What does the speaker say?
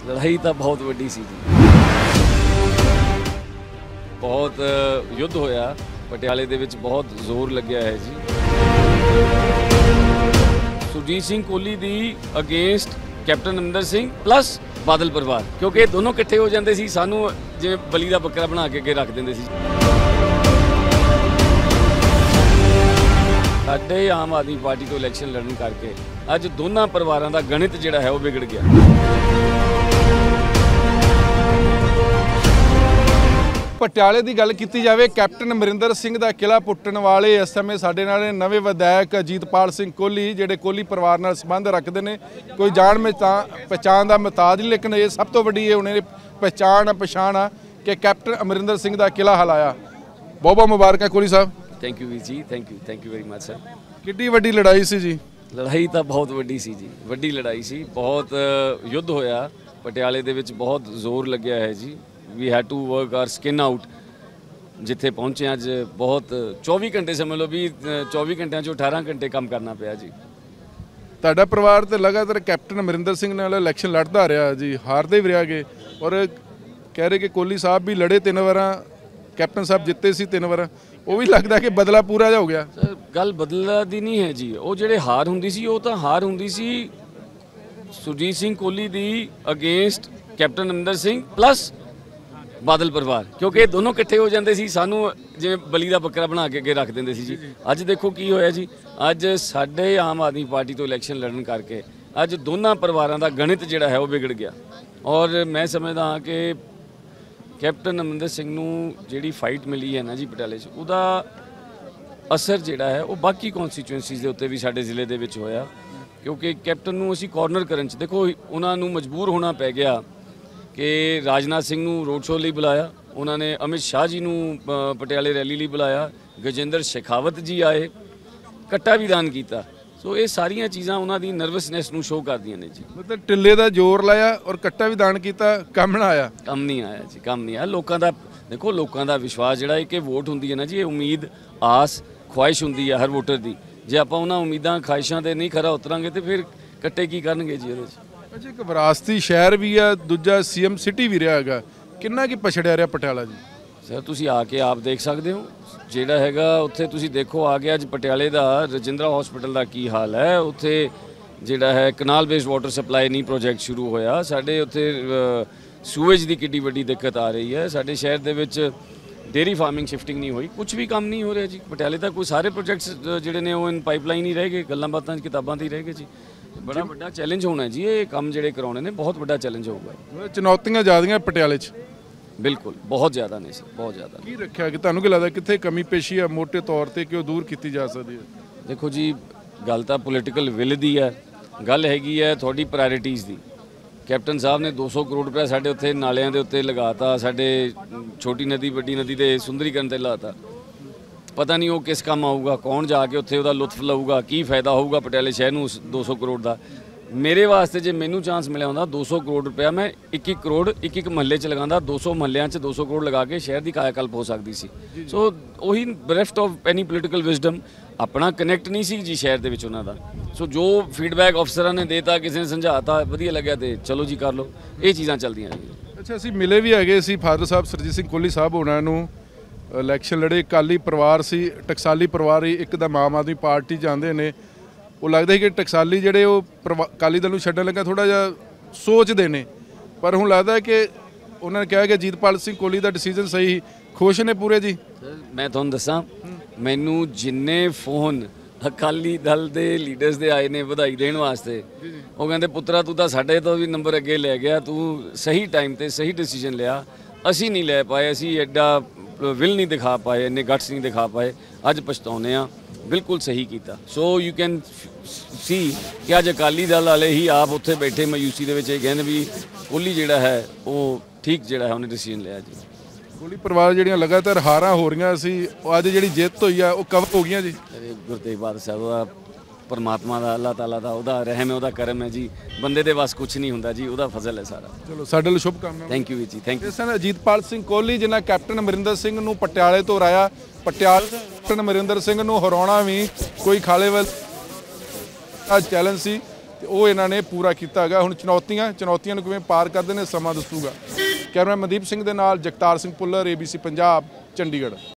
लड़ाई तो बहुत वड्डी सी जी, बहुत युद्ध होया पटियाले दे विच, बहुत जोर लग्या है जी। सुरजीत सिंह कोहली दी against captain Amarinder Singh plus Badal परिवार, क्योंकि दोनों इकट्ठे हो जाते सी, सानू जिवें बली दा बकरा बना के अगे रख देंदे सी। साडे आम आदमी पार्टी तो इलैक्शन लड़न करके अज दोनों परिवारों का गणित जिहड़ा है वो बिगड़ गया। पटियाले की गल की जाए, कैप्टन अमरिंदर सिंह का किला पुट्टण वाले इस समय साडे नाल नवे विधायक अजीतपाल सिंह कोहली जिहड़े कोहली परिवार नाल संबंध रखते हैं। कोई जान पहचान का मुताज नहीं, लेकिन ये सब तो वड्डी उन्हें पछाण आ कि कैप्टन अमरिंदर सिंह का किला हलाया। बहुत बहुत मुबारक कोहली साहब। थैंक यू वीर जी, thank you very much sir. किड्डी वड्डी लड़ाई सी जी? लड़ाई तो बहुत वड्डी सी जी, वड्डी लड़ाई सी, बहुत युद्ध होया पटियाले दे विच, बहुत जोर लग्या है जी। We had to work our skin out, जिथे पहुँचे अज बहुत 24 घंटे समझ लो भी 24 घंटिया चो 18 घंटे काम करना पिया जी। तुहाडा परिवार तो लगातार कैप्टन अमरिंदर सिंह नाल इलैक्शन लड़ता रहा जी, हारते भी रह गए, और कह रहे कि कोहली साहब भी लड़े 3 बार, कैप्टन साहब जिते सी 3 बार, वो भी लगता कि बदला पूरा जा हो गया। सर गल बदला दी नहीं है जी, वो ਜਿਹੜੇ हार ਹੁੰਦੀ ਸੀ ਉਹ ਤਾਂ हार ਹੁੰਦੀ ਸੀ सुरजीत सिंह कोहली दी against captain Amarinder Singh plus Badal परिवार, क्योंकि दोनों इकट्ठे हो जाते सी, सानू जिवें बली दा बकरा बना के अगे रख देंदे सी जी। अज देखो की होया जी, अज साडे आम आदमी पार्टी तो इलैक्शन लड़न करके अज दोनों परिवारों का गणित जिहड़ा है वो बिगड़ गया। और मैं समझदा हाँ कि कैप्टन अमरिंदर सिंह नूं जिहड़ी फाइट मिली है ना जी पटियाले 'च, उहदा असर जिहड़ा है वो बाकी कॉन्स्टिट्यूएंसीज़ दे उत्ते भी साडे जिले दे विच होया, क्योंकि कैप्टन नूं असीं कॉर्नर करन 'च देखो उन्हां नूं मजबूर होना पै गया कि राजनाथ सिंह नूं रोड शो लई बुलाया, उन्होंने अमित शाह जी नूं पटियाले रैली लई बुलाया, गजेंद्र शेखावत जी आए, कट्टा भी दान किया। सो ये सारिया चीज़ां उन्होंने नर्वसनैस नूं शो करदियां ने जी। मतलब टिल्ले का जोर लाया और कट्टा भी दान किया, कम ना आया? कम नहीं आया जी, कम नहीं आया। लोगों का देखो, लोगों का विश्वास जिहड़ा है कि वोट हुंदी है ना जी, ये उम्मीद आस ख्वाहिश हुंदी है हर वोटर की। जे आपां उन्हां उम्मीदां ख्वाहिशां ते नहीं खरा उतरांगे तो फिर कट्टे की करनगे जी। ਇਹਦੇ 'ਚ अच्छा, एक विरासती शहर भी है, दूजा CM सिटी भी रहा है, किन्ना की पछड़िया रहा पटियाला जी? सर तुसीं आके आप देख सकते हो, ਜਿਹੜਾ ਹੈਗਾ ਉੱਥੇ ਤੁਸੀਂ ਦੇਖੋ ਆ ਗਿਆ ਅੱਜ ਪਟਿਆਲੇ ਦਾ ਰਜਿੰਦਰਾ ਹਸਪੀਟਲ ਦਾ ਕੀ ਹਾਲ ਹੈ। ਉੱਥੇ ਜਿਹੜਾ ਹੈ ਕਨਾਲ ਬੇਸਡ ਵਾਟਰ ਸਪਲਾਈ ਨਹੀਂ ਪ੍ਰੋਜੈਕਟ ਸ਼ੁਰੂ ਹੋਇਆ, ਸਾਡੇ ਉੱਥੇ ਸੂਏਜ ਦੀ ਕਿੱਡੀ ਵੱਡੀ ਦਿੱਕਤ ਆ ਰਹੀ ਹੈ। ਸਾਡੇ ਸ਼ਹਿਰ ਦੇ ਵਿੱਚ ਡੇਰੀ ਫਾਰਮਿੰਗ ਸ਼ਿਫਟਿੰਗ ਨਹੀਂ ਹੋਈ, ਕੁਝ ਵੀ ਕੰਮ ਨਹੀਂ ਹੋ ਰਿਹਾ ਜੀ ਪਟਿਆਲੇ ਦਾ। ਕੋਈ ਸਾਰੇ ਪ੍ਰੋਜੈਕਟਸ ਜਿਹੜੇ ਨੇ ਉਹ ਇਨ ਪਾਈਪਲਾਈਨ ਹੀ ਰਹਿ ਗਏ, ਗੱਲਾਂ ਬਾਤਾਂ ਕਿਤਾਬਾਂ 'ਤੇ ਹੀ ਰਹਿ ਗਏ ਜੀ। बड़ा बड़ा चैलेंज होना जी, ये काम ਜਿਹੜੇ कराने ने बहुत बड़ा चैलेंज होगा। चुनौतियां ज़्यादा पटियाले च? बिल्कुल बहुत ज़्यादा ने सर, बहुत ज़्यादा। की रखा कि तुहानूं की लगदा कित्थे कमी पेशी है मोटे तौर ते कि वो दूर की जा सकती है? देखो जी, गल तां पोलिटिकल विल दी है, गल हैगी है थोड़ी प्रायरिटीज़ दी। कैप्टन साहब ने 200 करोड़ रुपया साढ़े उत्थे नालियां दे उत्ते लगाता, साढ़े छोटी नदी वड्डी नदी दे सुंदरीकरण ते लाता। पता नहीं वो किस काम आऊगा, कौन जाके उत्थे उहदा लुत्फ लऊगा, की फायदा होऊगा पटियाले शहर नूं 200 करोड़ का। मेरे वास्ते जे मैनू चांस मिलिया होंदा 200 करोड़ रुपया मैं 1-1 करोड़ एक महल्ले च लगांदा, 200 महल्लियां च 200 करोड़ लगा के शहर की कायाकल्प हो सकती सी। सो वही bereft of any political wisdom, अपना कनैक्ट नहीं सी जी शहर दे विच उन्हां दा। सो जो फीडबैक अफसरां ने देता, किसी ने समझाता, वधिया लग्या तो चलो जी कर लो, ये चीज़ां चलदियां जी। अच्छा, असीं मिले भी हैगे सी फादर साहब सुरजीत सिंह कोहली साहब होना नूं, इलैक्शन लड़े, अकाली परिवार सी, टकसाली परिवार ही एक दम आम आदमी पार्टी जाते हैं। वो लगता है कि टकसाली जोड़े अकाली दल छड्डण लगा थोड़ा जिहा सोचते हैं, पर हुण लगता है कि उन्होंने कहा कि अजीतपाल सिंह कोहली का डिसीजन सही, खुश ने पूरे जी? मैं तुहानूं दसां, मैनू जिन्ने फोन अकाली दल के लीडर्स दे आए ने बधाई देण वास्ते, वो कहते पुत्रा तू तो साडे तो भी नंबर अगे लै गया, तू सही टाइम ते सही डिसीजन लिया, असी नहीं लै पाए, असी एडा विल नहीं दिखा पाए, इन्ने गट्स नहीं दिखा पाए, अज पछताउने आ, बिल्कुल सही किया। सो यू कैन सी कि अज अकाली दल वाले ही आप उत्थे बैठे मायूसी दे विच कहने भी कोहली जिहड़ा है वो ठीक जिहड़ा है उन्हें डिसीजन लिया जी। कोहली परिवार जिहड़ियां लगातार हारां हो रही सी, अज जिहड़ी जित होई है वो कवर हो गई जी? गुरु तेग बहादुर साहब परमात्मा का, अल्लाह ताला का उहदा रहम है, उहदा करम है जी, बंदे दे बस कुछ नहीं हुंदा जी, उहदा फजल है सारा। चलो साडे लई शुभकामनावां। थैंक यू जी, थैंक यू। अजीतपाल सिंह कोहली जिन्हें कैप्टन अमरिंदर सिंह नूं पटियाले तो हराया, पटियाले कैप्टन अमरिंदर सिंह नूं हराउणा भी कोई खाले वाल चैलेंज सी, ਤੇ ਉਹ ਇਹਨਾਂ ਨੇ ਪੂਰਾ ਕੀਤਾ ਹੈਗਾ। ਹੁਣ ਚੁਣੌਤੀਆਂ ਨੂੰ ਕਿਵੇਂ ਪਾਰ ਕਰਦੇ ਨੇ ਸਮਾਂ ਦੱਸੂਗਾ। ਕੈਮਰਾ ਮਨਦੀਪ ਸਿੰਘ ਦੇ ਨਾਲ ਜਗਤਾਰ ਸਿੰਘ ਪੁੱਲਰ, ABC ਪੰਜਾਬ, ਚੰਡੀਗੜ੍ਹ।